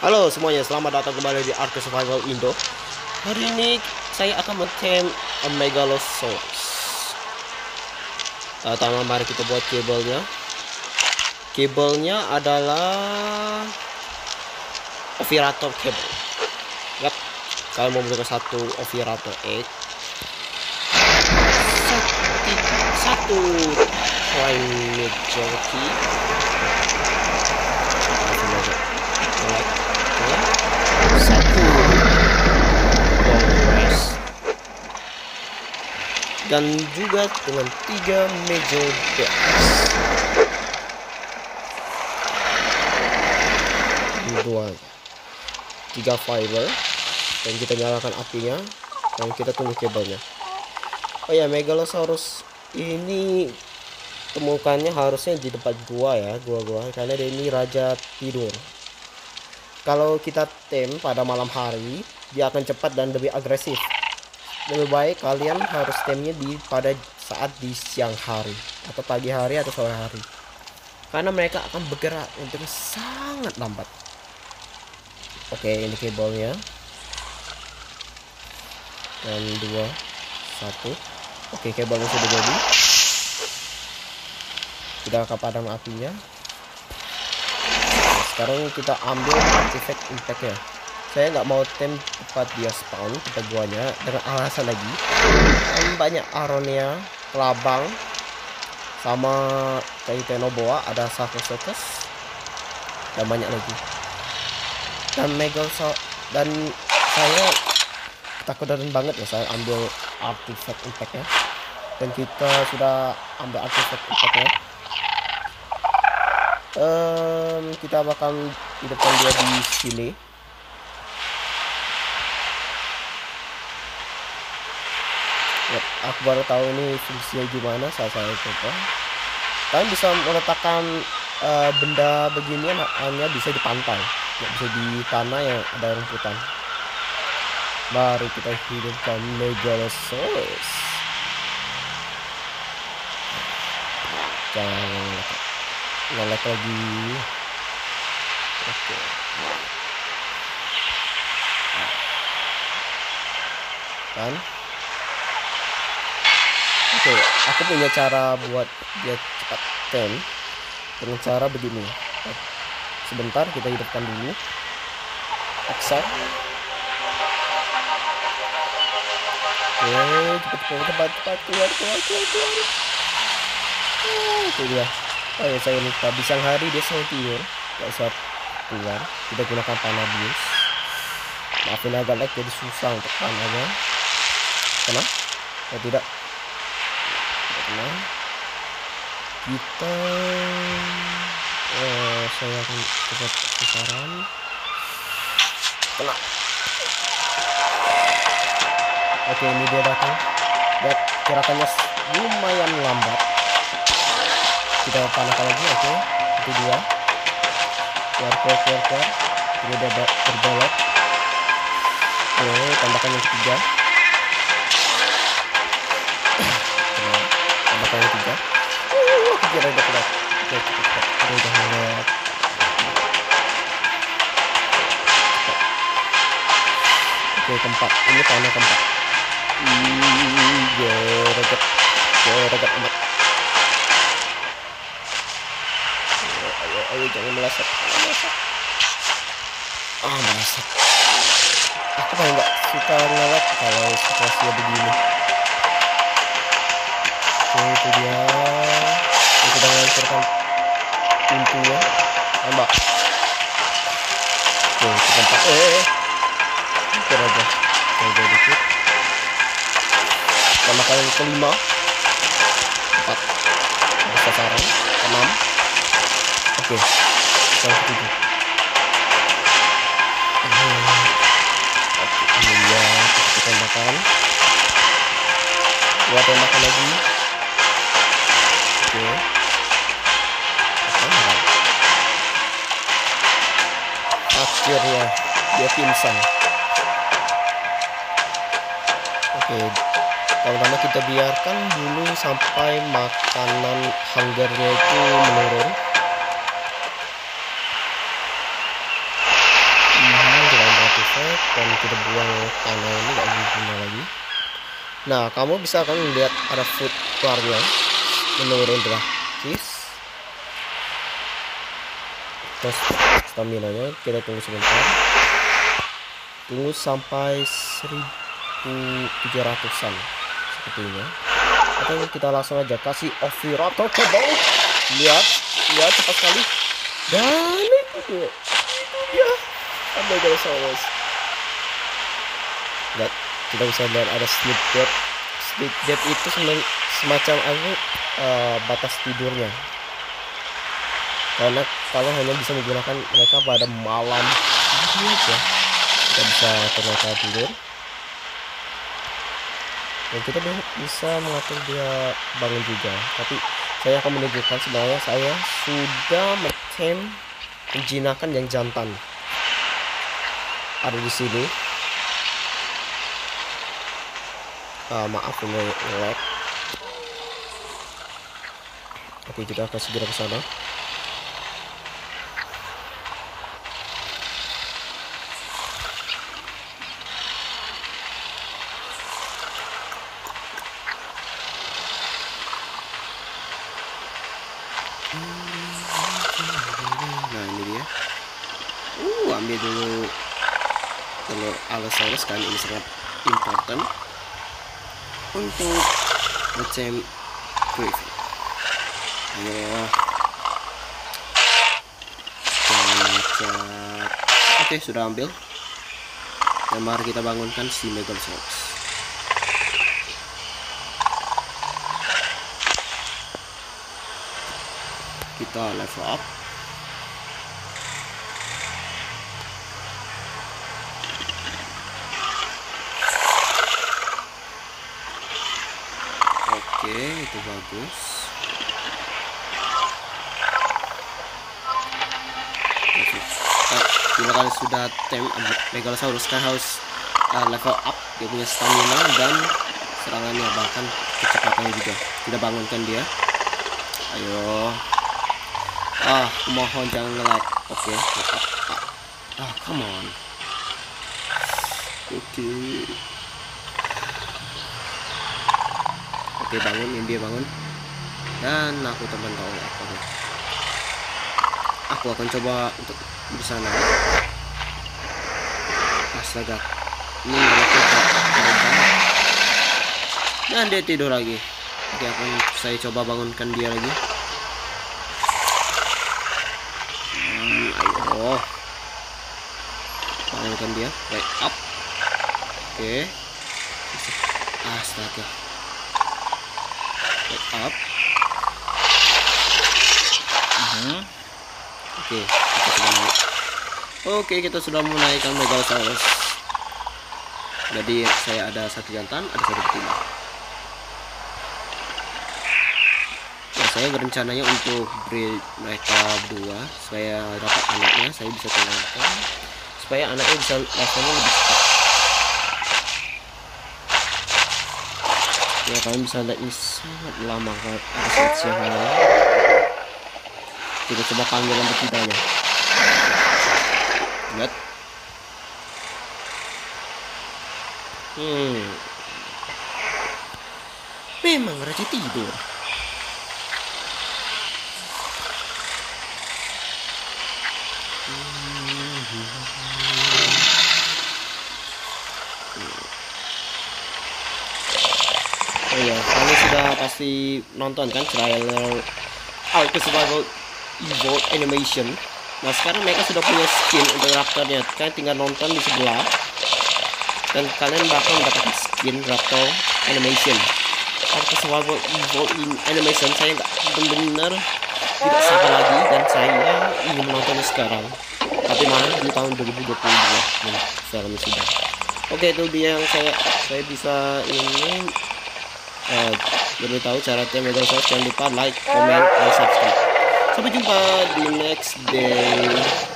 Halo semuanya, selamat datang kembali di Ark Survival Indo. Hari ini saya akan mem Megalosaurus. Pertama mari kita buat kabelnya. Kabelnya adalah Oviraptor cable. Yap, kalian membutuhkan satu Oviraptor egg, satu prime jockey, satu Congress, dan juga dengan 3 major decks, 3 fiber, dan kita nyalakan apinya dan kita tunggu kabelnya. Oh ya, Megalosaurus ini temukannya harusnya di tempat gua ya, gua karena dia ini raja tidur. Kalau kita tem pada malam hari, dia akan cepat dan lebih agresif. Lebih baik kalian harus temnya pada saat di siang hari atau pagi hari atau sore hari, karena mereka akan bergerak untuk sangat lambat. Oke, ini kabelnya, dan 2, 1. Oke, kabelnya sudah jadi. Kita akan padam apinya. Sekarang kita ambil artifact impact-nya. Saya nggak mau tem tempat dia spawn, tempat guanya, dengan alasan lagi banyak aronia, kelabang, sama Titanoboa, ada Sarcosuchus, dan banyak lagi. Dan Megalosaurus, dan saya ketakutan banget ya saya ambil artifact impact-nya. Dan kita sudah ambil artifact impact-nya. Kita bakal hidupkan dia di sini. Ya, aku baru tahu ini fungsinya gimana saat saya coba. Kalian bisa meletakkan benda beginian hanya bisa di pantai, nggak bisa di tanah yang ada rumputan. Mari kita hidupkan Megalosaurus. Jangan ngelek lagi. Oke. Kan? Oke, aku punya cara buat dia cepat tem dengan cara begini. Sebentar, kita hidupkan dulu. Accept. Oke, cepat keluar. Itu dia. Oh ya, saya lupa, di siang hari dia selalu tidur, gak usah keluar. Kita gunakan panah bius. Maafin agak lag, jadi susah untuk panahnya. Kena? Ya tidak. Kena. Kita saya akan cepat sasaran. Kena. Oke, ini dia datang. Lihat gerakannya lumayan lambat. Kita panahkan lagi. Oke, itu dia. Keluar. Ini dia berbelok. Oke, tambahkan yang ketiga. Tambahkan yang ketiga. Kira udah keluar. Oke, cepat. Udah lewat. Oke, keempat. Ini panah keempat. Gereget amat. Ayo jangan meleset. Meleset. Aku paling nggak suka ngelek kalau situasinya begini. Oke, itu dia. Kita sudah menghancurkan pintunya. Tembak. Oke, itu tempat. Hampir aja. Jaga dikit. Tambahkan yang kelima. 4. Ada sasaran. 6. Oke, yang ketujuh. Oke, ini dia. Kita tembakan. 2 tembakan lagi. Oke. Akhirnya dia pingsan. Oke, pertama kita biarkan dulu sampai makanan hungernya itu menurun. dan kita buang tanah ini gak guna lagi. Nah, kamu bisa kan lihat ada food bar-nya menurun drastis. Terus stamina-nya kita tunggu sebentar. Tunggu sampai 1700-an sepertinya. Atau kita langsung aja kasih Oviraptor ke bawah. Lihat cepat sekali. Dan itu dia Megalosaurus. Lihat, kita bisa lihat ada sleep depth. Sleep depth itu semacam batas tidurnya. Karena kalian hanya bisa menggunakan mereka pada malam ini aja. Kita bisa ternyata tidur. Dan kita bisa mengatur dia bangun juga. Tapi saya akan menunjukkan sebenarnya saya sudah menjinakkan yang jantan. Ada di sini. Maaf ini lag. Oke, kita akan segera ke sana. Nah, ini dia. Ambil dulu telur Allosaurus, kan ini sangat important untuk macam briefing. Ayo. Oke, sudah ambil. Dan mari kita bangunkan si Megalosaurus. Kita level up. Oke, itu bagus. Bila kalian sudah Megalosaurus, kan harus level up dia punya stamina dan serangannya, bahkan kecepatannya juga. Kita bangunkan dia. Ayo. Mohon jangan nge-lag. Oke, come on. Oke, bangun, ini dia bangun. Dan aku teman-teman oleh aku akan coba untuk di sana. Astaga, ini dan dia tidur lagi. Oke, akan saya coba bangunkan dia lagi. Ayo, bangunkan dia. Wake up. Oke. Astaga. Wake up. Oke, kita sudah menaikkan Megalosaurus. Jadi saya ada satu jantan, ada satu betina. Nah, saya berencananya untuk breed mereka berdua supaya dapat anaknya. Saya bisa tinggalkan supaya anaknya bisa levelnya lebih cepat. Ya, kalian bisa lihat ini sangat lama kan. Ada saat siang hari. Kita coba panggil yang betinanya. Lihat. Memang rajin tidur. Oh iya, kalian sudah pasti nonton kan trailer Alpha Survival Evolved Animation. Nah, sekarang mereka sudah punya skin untuk raptornya. Kalian tinggal nonton di sebelah dan kalian bakal mendapatkan skin raptor animation. Alpha Survival Evolved Animation saya nggak benar-benar tidak sabar lagi dan saya ingin menontonnya sekarang. Tapi malah di tahun 2022 filmnya sudah. Oke, itu dia yang saya bisa ingin beritahu cara Megalosaurus. Jangan lupa like, comment, dan subscribe. Sampai jumpa di next day.